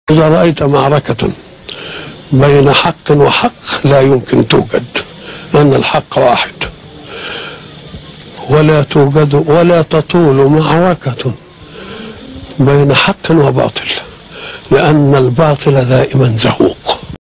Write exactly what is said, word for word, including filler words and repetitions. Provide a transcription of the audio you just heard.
إذا رأيت معركة بين حق وحق لا يمكن توجد، لأن الحق واحد، ولا توجد ولا تطول معركة بين حق وباطل، لأن الباطل دائما زهوق.